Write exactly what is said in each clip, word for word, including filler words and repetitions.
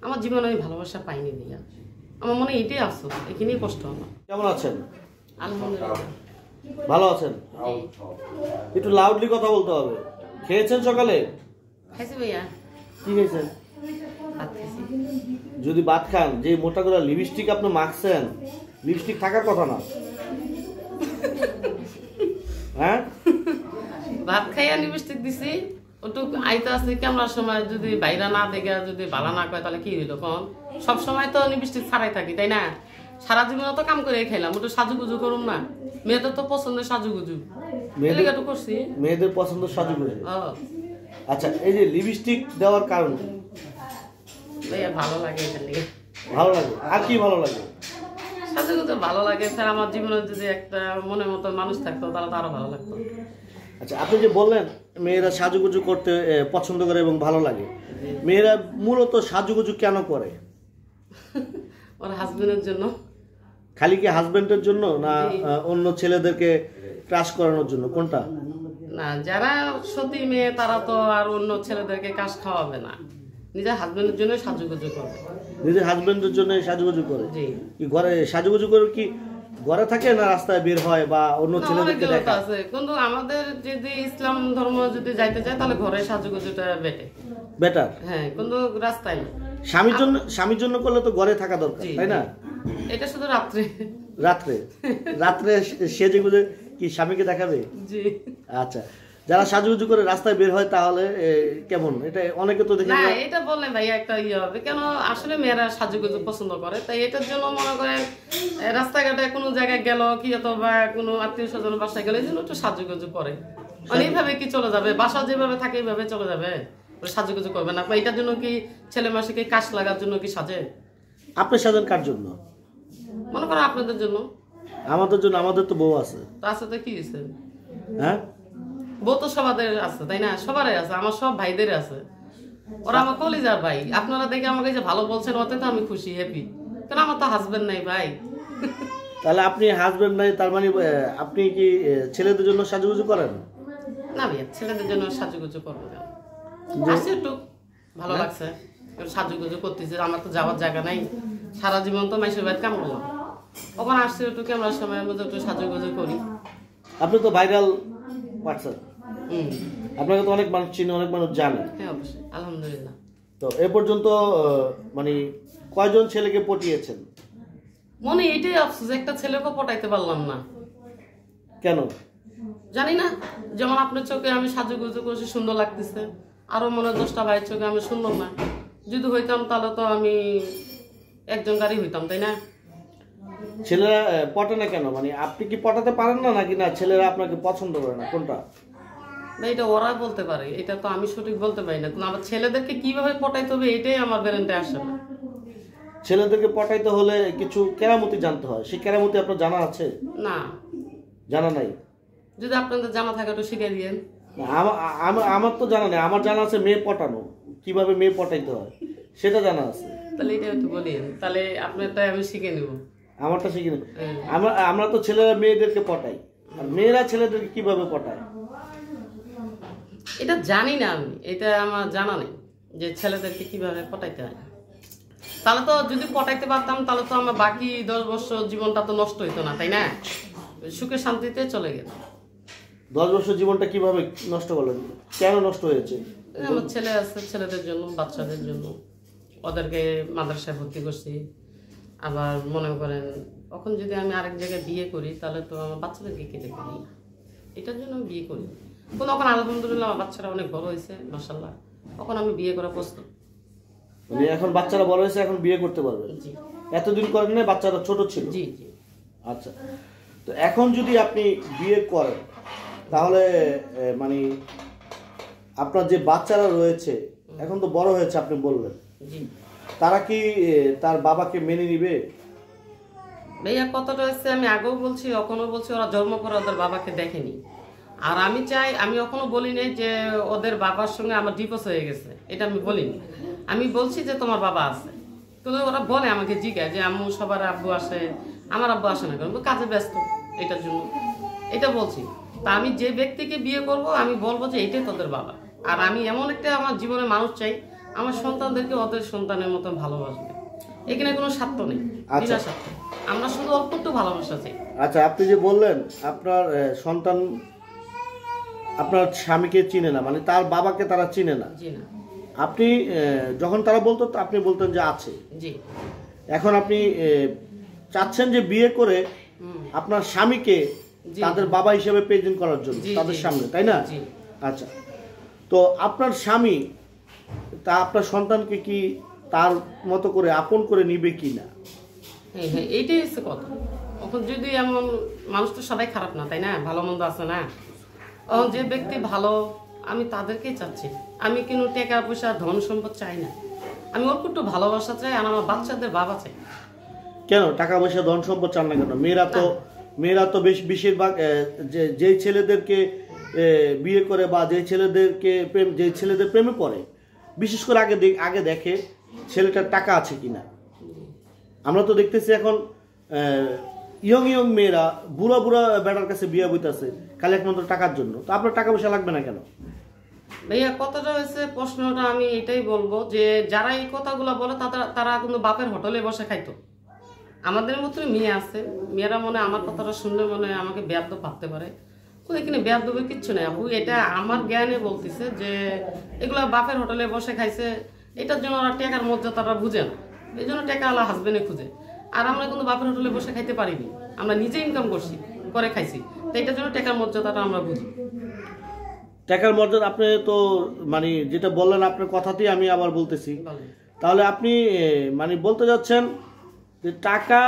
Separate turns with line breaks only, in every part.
আমার জীবনে আমি ভালোবাসা পাইনি দিয়া আমার মনে এটাই আফসোস, এখানেই কষ্ট আমার।
কেমন আছেন?
আলহামদুলিল্লাহ
ভালো আছেন? একটু লাউডলি কথা বলতে হবে। খেয়েছেন সকালে?
খাইছি ভাইয়া।
কি খেয়েছেন?
ভাত খাইছি।
যদি ভাত খান, যে মোটা করে লিপস্টিক আপনি মাখছেন, লিপস্টিক থাকার কথা না। হ্যাঁ,
ভাত খাইয়া লিপস্টিক দিছি, ওটু আইতে আছে ক্যামেরার সময় যদি বাইরা না দেখে যদি ভালো না কয় তাহলে কি হইলো কোন? সব সময় তো লিপস্টিক ছাড়াই থাকি তাই না? সারা জীবন তো কাম করে খাইলাম, ওটু সাজুগুজু করুম না? মেয়েদের তো পছন্দের সাজুগুজু, মেয়েদের করছি।
মেয়েদের পছন্দ সাজুগুজু।
ও
আচ্ছা, এই যে লিপস্টিক দেওয়ার কারণ
ভাইয়া ভালো লাগে এখান থেকে।
ভালো লাগে, আর কি ভালো লাগে?
সাজুগুজু ভালো লাগে, স্যার আমার জীবনে যদি একটা মনের মতো মানুষ থাকতো তাহলে তো আরো ভালো লাগতো।
আচ্ছা, আপনি যে বললেন মেয়েরা সাজুগুজু করতে পছন্দ করে এবং ভালো লাগে, মেয়েরা মূলত সাজুগুজু কেন করে?
ওর হাজবেন্ডের জন্য।
খালি কি হাজবেন্ডের জন্য, না অন্য ছেলেদেরকে ক্রাশ করানোর জন্য, কোনটা?
না, যারা সতী মেয়ে তারা তো আর অন্য ছেলেদেরকে কাজ খাওয়াবে না, নিজের হাজবেন্ডের জন্য সাজুগুজু করবে।
নিজের হাজবেন্ডের জন্য সাজুগুজু করে?
জি।
কি ঘরে সাজুগুজু করে কি ঘরে থাকে না রাস্তায় বের হয় বা অন্য ছেলেদেরকে দেখা?
আছে, কিন্তু আমাদের যদি ইসলাম ধর্ম যদি যাইতে চায় তাহলে ঘরে সাজুগুজুটা বেটে
বেটার।
হ্যাঁ, কিন্তু রাস্তায় না।
স্বামীর জন্য, স্বামীর জন্য করলে তো ঘরে থাকা দরকার, তাই না?
এটা শুধু রাত্রে।
রাত্রে রাত্রে সেজে গুজে কি স্বামীকে দেখাবে?
জি।
আচ্ছা, যারা সাজুগুজু করে রাস্তায় বের হয় তাহলে কেমন? এটা অনেকে তো দেখে
না, এটা বললে ভাই একটা ইয়ে হবে, কেন আসলে মেয়েরা সাজুগুজু পছন্দ করে, তাই এটার জন্য মনে করেন রাস্তাঘাটে কোনো জায়গায় গেল কি অথবা কোনো আত্মীয় স্বজন বাসায় গেলে এই জন্য একটু সাজুগুজু করে। মানে এইভাবে কি চলে যাবে? বাসা যেভাবে থাকে এইভাবে চলে যাবে, সাজুগুজু করবে না? এটার জন্য কি ছেলে মাসিকে কাশ লাগার জন্য কি সাজে?
আপনি সাজেন কার জন্য?
মনে করো আপনাদের জন্য।
আমাদের জন্য? আমাদের তো বউ আছে।
তা আছে তো কি হয়েছে?
হ্যাঁ,
বউ তো সবাদের আছে তাই না? সবারই আছে, আমার সব ভাইদের আছে, ওরা আমার কলিজার ভাই। আপনারা দেখে আমাকে যে ভালো বলছেন ওতে তো আমি খুশি, হ্যাপি। কেন আমার তো হাজবেন্ড নাই ভাই।
তাহলে আপনি হাজবেন্ড নাই, তার মানে আপনি কি ছেলেদের জন্য সাজুগুজু করেন?
না ভাইয়া, ছেলেদের জন্য সাজুগুজু করবো কেন? আসছে একটু ভালো লাগছে, সাজুগুজু করতেছে। আমার তো যাওয়ার জায়গা নাই, সারা জীবন তো মাইসের বাড়িতে কাম করলাম, ওখানে আসছে একটু ক্যামেরার সময় মধ্যে একটু সাজুগুজু করি।
আপনি তো ভাইরাল পারসন,
হুম,
আপনাকে তো অনেক মানুষ চিনে, অনেক মানুষ জানে।
হ্যাঁ অবশ্যই, আলহামদুলিল্লাহ।
তো এ পর্যন্ত মানে কয়জন ছেলেকে পটিয়েছেন?
মনে এটাই আফসোস, একটা ছেলেকে পটাইতে পারলাম না।
কেন
জানি না, যেমন আপনার চোখে আমি সাজুগুজু করছি সুন্দর লাগতেছে, আরো মনে হয় দশটা ভাইয়ের চোখে আমি সুন্দর না। যদি হইতাম তাহলে তো আমি একজন গাড়ি হইতাম তাই না?
ছেলেরা পটে না কেন? মানে আপনি কি পটাতে পারেন না, নাকি না ছেলেরা আপনাকে পছন্দ করে না, কোনটা?
না, এটা ওরা বলতে পারে, এটা তো আমি সঠিক বলতে পারি না। কিন্তু আমার ছেলেদেরকে কিভাবে পটাইতে হবে এটাই আমার ব্রেনটা আসে না।
ছেলেদেরকে পটাইতে হলে কিছু কেরামতি জানতে হয়, সেই কেরামতি আপনার জানা আছে?
না,
জানা নাই?
যদি আপনাদের জানা থাকে একটু শিখিয়ে দিয়েন।
আমার তো জানা নেই, আমার জানা আছে মেয়ে পটানো, কিভাবে মেয়ে পটাইতে হয় সেটা জানা আছে।
তাহলে এটা একটু বলিয়েন, তাহলে আপনারটাই আমি শিখে নেব।
আমারটা শিখি না। আমরা আমরা তো ছেলেরা মেয়েদেরকে পটাই, আর মেয়েরা ছেলেদেরকে কিভাবে পটায়
এটা জানি না আমি, এটা আমার জানা নেই যে ছেলেদেরকে কিভাবে পটাইতে হয়। তাহলে তো যদি পটাইতে পারতাম তাহলে তো আমার বাকি দশ বছর জীবনটা তো নষ্ট হইতো না তাই না? সুখে শান্তিতে চলে গেল।
দশ বছর জীবনটা কিভাবে নষ্ট করলেন? কেন নষ্ট হয়েছে?
আমার ছেলে আছে, ছেলেদের জন্য, বাচ্চাদের জন্য, ওদেরকে মাদ্রাসায় ভর্তি করছি। আবার মনে করেন এখন যদি আমি আরেক জায়গায় বিয়ে করি তাহলে তো আমার বাচ্চাদেরকে কে দেখবে না, এটার জন্য আমি বিয়ে করি। কিন্তু এখন আলহামদুলিল্লাহ আমার বাচ্চারা অনেক বড় হয়েছে মাশাআল্লাহ, এখন আমি বিয়ে করা প্রস্তুত।
মানে এখন বাচ্চারা বড় হয়েছে, এখন বিয়ে করতে পারবেন?
জি।
এতদিন করেন না, বাচ্চারা ছোট ছিল?
জি জি।
আচ্ছা, তো এখন যদি আপনি বিয়ে করেন তাহলে মানে আপনার যে বাচ্চারা রয়েছে এখন তো বড় হয়েছে আপনি বললেন, তারা কি তার বাবাকে মেনে নিবে?
ভাইয়া কতটা হচ্ছে আমি আগেও বলছি, এখনো বলছি, ওরা জন্ম করে ওদের বাবাকে দেখেনি। আর আমি চাই, আমি এখনো বলি নাই যে ওদের বাবার সঙ্গে আমার ডিভোর্স হয়ে গেছে, এটা আমি বলিনি। আমি বলছি যে তোমার বাবা আছে। কিন্তু ওরা বলে আমাকে জিজ্ঞাসা যে আম্মু সবার আব্বু আসে, আমার আব্বু আসে না কেন? কাজে ব্যস্ত, এটার জন্য এটা বলছি। তা আমি যে ব্যক্তিকে বিয়ে করব আমি বলবো যে এটাই তোদের বাবা। আর আমি এমন একটা আমার জীবনে মানুষ চাই আমার সন্তানদেরকে ওদের সন্তানের মতো ভালোবাসবে। এখানে কোনো স্বার্থ নেই, বিনা স্বার্থ। আমরা শুধু অল্প একটু ভালোবাসা চাই।
আচ্ছা, আপনি যে বললেন আপনার সন্তান আপনার স্বামীকে চিনে না, মানে তার বাবাকে তারা চিনে না।
জি না।
আপনি যখন তারা বলতো আপনি বলতেন যে আছে।
জি। এখন
আপনি চাচ্ছেন যে বিয়ে করে আপনার স্বামীকে তাদের বাবা হিসেবে প্রেজেন্ট করার জন্য তাদের সামনে, তাই না? আচ্ছা, তো আপনার স্বামী তা আপনার সন্তানকে কি তার মতো করে আপন করে নিবে কি না?
হ্যাঁ হ্যাঁ, এইটাই হচ্ছে কথা। এখন যদি এমন, মানুষ তো সবাই খারাপ না, তাই না? ভালো মন্দ আছে না। এখন যে ব্যক্তি ভালো, আমি তাদেরকেই চাচ্ছি। আমি কিন্তু টাকা পয়সা ধন সম্পদ চাই না, আমি অল্প একটু ভালোবাসা চাই, আর আমার বাচ্চাদের বাবা চাই।
কেন টাকা পয়সা ধন সম্পদ চান না কেন? মেয়েরা তো মেয়েরা তো বেশ বেশিরভাগ যে যেই ছেলেদেরকে বিয়ে করে বা যেই ছেলেদেরকে প্রেম যেই ছেলেদের প্রেমে পড়ে, বিশেষ করে আগে আগে দেখে ছেলেটার টাকা আছে কিনা। আমরা তো দেখতেছি এখন ইয়ং ইয়ং মেয়েরা বুড়া বুড়া বেটার কাছে বিয়ে বইতেছে খালি একমাত্র টাকার জন্য। তো আপনার টাকা পয়সা লাগবে না কেন?
ভাইয়া কথাটা হয়েছে, প্রশ্নটা আমি এটাই বলবো যে যারা এই কথাগুলো বলে তারা তারা কিন্তু বাপের হোটেলে বসে খাইতো। আমাদের মতো মেয়ে আছে, মেয়েরা মনে আমার কথাটা শুনলে মনে আমাকে বেয়াদ্দ পারতে পারে। এখানে বেয়াদ্দবের কিচ্ছু নেই আপু, এটা আমার জ্ঞানে বলতেছে যে এগুলা বাপের হোটেলে বসে খাইছে, এটার জন্য ওরা টাকার মর্যাদাটা বুঝে না, এই জন্য টাকা আলা হাজবেন্ডে খুঁজে। আর আমরা কিন্তু বাপের হোটেলে বসে খাইতে পারিনি, আমরা নিজে ইনকাম করছি, করে খাইছি, তো এটার জন্য টাকার মর্যাদাটা আমরা বুঝি।
টাকার মর্যাদা আপনি তো মানে যেটা বললেন আপনার কথাতেই আমি আবার বলতেছি, তাহলে আপনি মানে বলতে যাচ্ছেন যে টাকা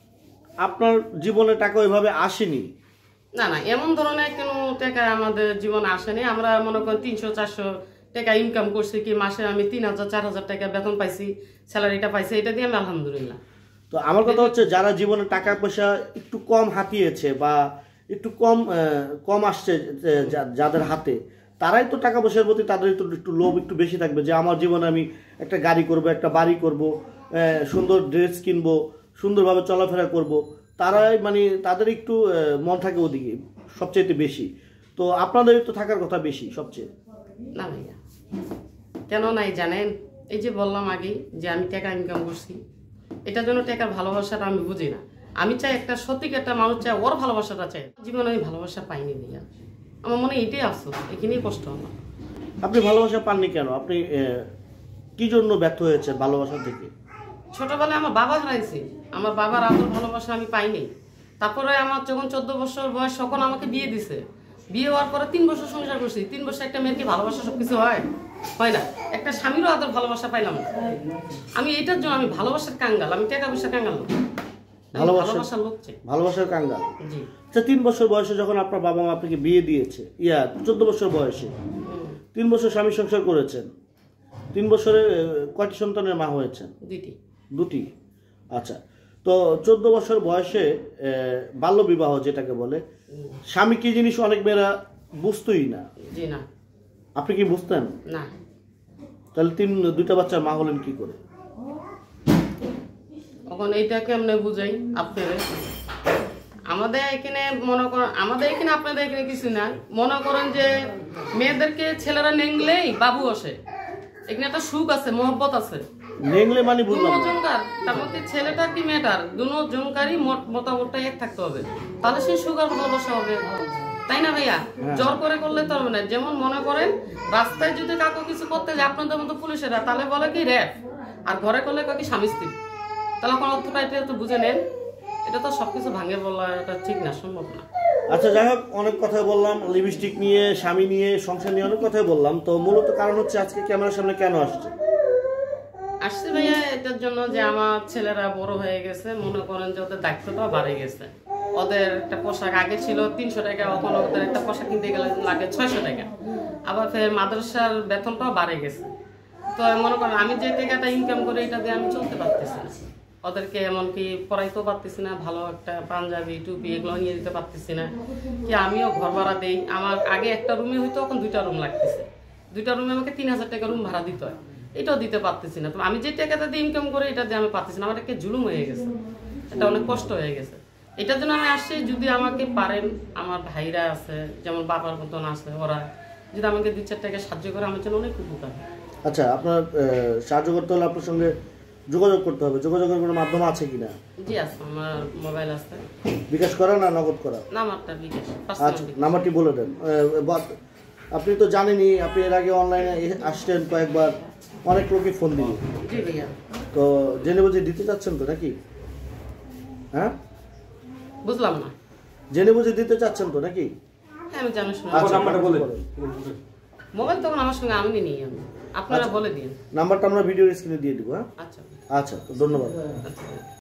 আপনার জীবনে টাকা ওইভাবে আসেনি?
না না, এমন ধরনের কোনো টাকা আমাদের জীবনে আসেনি। আমরা মনে করেন তিনশো চারশো টাকা ইনকাম করছি, কি মাসে আমি তিন হাজার চার হাজার টাকা বেতন পাইছি, স্যালারিটা পাইছি, এটা দিয়ে আমি আলহামদুলিল্লাহ।
তো আমার কথা হচ্ছে যারা জীবনে টাকা পয়সা একটু কম হাতিয়েছে বা একটু কম কম আসছে যাদের হাতে, তারাই তো টাকা পয়সার প্রতি তাদের তো একটু লোভ একটু বেশি থাকবে যে আমার জীবনে আমি একটা গাড়ি করব, একটা বাড়ি করব, সুন্দর ড্রেস কিনবো, সুন্দরভাবে চলাফেরা করব। তারাই মানে তাদের একটু মন থাকে ওদিকে সবচেয়ে বেশি। তো আপনাদের তো থাকার কথা বেশি সবচেয়ে।
না ভাইয়া, কেন নাই জানেন? এই যে বললাম আগে যে আমি টাকা ইনকাম করছি, এটার জন্য টাকার ভালোবাসাটা আমি বুঝি না। আমি চাই একটা সত্যিক একটা মানুষ চাই, ওর ভালোবাসাটা চাই। জীবনে আমি ভালোবাসা পাইনি ভাইয়া, আমার মনে এটাই আফসোস, এখানেই কষ্ট আমার।
আপনি ভালোবাসা পাননি কেন? আপনি কি জন্য ব্যর্থ হয়েছে ভালোবাসা থেকে?
ছোটবেলায় আমার বাবা হারাইছি, আমার বাবার আদর ভালোবাসা আমি পাইনি। তারপরে আমার যখন চোদ্দ বছর বয়স তখন আমাকে বিয়ে দিছে। বিয়ে হওয়ার পরে তিন বছর সংসার করছি। তিন বছর একটা মেয়েকে ভালোবাসা সবকিছু হয় হয় না? একটা স্বামীরও আদর ভালোবাসা পাইলাম না। আমি এটার জন্য আমি ভালোবাসার কাঙ্গাল, আমি টাকা পয়সা কাঙ্গাল না, ভালোবাসার লোক চাই,
ভালোবাসার কাঙ্গাল।
জি।
আচ্ছা, তিন বছর বয়সে যখন আপনার বাবা মা আপনাকে বিয়ে দিয়েছে, ইয়া চোদ্দ বছর বয়সে তিন বছর স্বামী সংসার করেছেন, তিন বছরে কয়টি সন্তানের মা হয়েছেন?
দুটি।
দুটি। আচ্ছা, তো চোদ্দ বছর বয়সে বাল্য বিবাহ যেটাকে বলে, স্বামী কি জিনিস অনেক মেয়েরা বুঝতোই না।
জি না।
আপনি কি বুঝতেন
না?
তাহলে তিন দুইটা বাচ্চার মা হলেন কি করে?
এখন এইটাকে আমরা বুঝাই আপনাদের। আমাদের এখানে মনে করেন, আমাদের এখানে আপনাদের এখানে কিছু না, মনে করেন যে মেয়েদেরকে ছেলেরা নেংলেই বাবু আসে, এখানে একটা সুখ আছে, মহব্বত আছে।
নেংলে মানে বুঝলাম
দুজনকার, তার মধ্যে ছেলেটা কি মেয়েটার দুজনকারই মতামতটা এক থাকতে হবে, তাহলে সেই সুখ আর ভালোবাসা হবে, তাই না ভাইয়া? জোর করে করলে তো হবে না। যেমন মনে করেন রাস্তায় যদি কাউকে কিছু করতে যায় আপনাদের মতো পুলিশেরা, তাহলে বলে কি র্যাপ, আর ঘরে করলে কি স্বামী স্ত্রী। তাহলে কোনো অর্থটা এটা তো বুঝে নেন, এটা তো সবকিছু ভাঙে বলা এটা ঠিক না, সম্ভব না।
আচ্ছা, যাই হোক, অনেক কথা বললাম, লিপস্টিক নিয়ে, স্বামী নিয়ে, সংসার নিয়ে অনেক কথাই বললাম। তো মূলত কারণ হচ্ছে আজকে ক্যামেরার সামনে কেন আসছে?
আসছে ভাইয়া এটার জন্য যে আমার ছেলেরা বড় হয়ে গেছে, মনে করেন যে ওদের দায়িত্বটা বাড়ে গেছে। ওদের একটা পোশাক আগে ছিল তিনশো টাকা, এখন ওদের একটা পোশাক কিনতে গেলে লাগে ছয়শো টাকা। আবার ফের মাদ্রাসার বেতনটাও বাড়ে গেছে। তো মনে করেন আমি যে টাকাটা ইনকাম করি এটা দিয়ে আমি চলতে পারতেছি না, ওদেরকে এমনকি পড়াইতেও পারতেছি না, ভালো একটা পাঞ্জাবি টুপি এগুলো নিয়ে দিতে পারতেছি না। কি আমিও ঘর ভাড়া দেই, আমার আগে একটা রুমে হইতো, এখন দুইটা রুম লাগতেছে, দুইটা রুমে আমাকে তিন হাজার টাকা রুম ভাড়া দিতে হয়, এটাও দিতে পারতেছি না। তো আমি যে টাকাটা দিয়ে ইনকাম করি এটা দিয়ে আমি পারতেছি না, আমার একটা জুলুম হয়ে গেছে, এটা অনেক কষ্ট হয়ে গেছে। এটার জন্য আমি আসছি, যদি আমাকে পারেন, আমার ভাইরা আছে যেমন বাবার মতন আছে, ওরা যদি আমাকে দুই চার টাকা সাহায্য করে আমার জন্য অনেক উপকার।
আচ্ছা, আপনার আহ, সাহায্য করতে হলে আপনার সঙ্গে যোগাযোগ করতে হবে। যোগাযোগের কোনো মাধ্যম আছে কিনা?
জি আছে, আমার মোবাইল আছে।
বিকাশ করা না নগদ করা?
নাম্বারটা বিকাশ
আচ্ছা,
পার্সোনাল।
নাম্বারটি বলে দেন। আহ, বা- আপনি তো জানেনই, আপনি এর আগে অনলাইনে আসছেন কয়েকবার, অনেক লোকই ফোন দিল।
জি ভাইয়া।
তো জেনে বুঝে দিতে চাচ্ছেন তো নাকি? হ্যাঁ,
বুঝলাম না।
জেনে বুঝে দিতে চাচ্ছেন তো নাকি?
হ্যাঁ আমি জানি শুনে।
আচ্ছা,
নাম্বারটা বলেন।
মোবাইল তখন আমার সঙ্গে আমি নিই, আমি আপনারা বলে দিন।
নাম্বারটা আমরা ভিডিও স্ক্রিনে দিয়ে দিব। হ্যাঁ,
আচ্ছা
আচ্ছা, তো ধন্যবাদ।
আচ্ছা।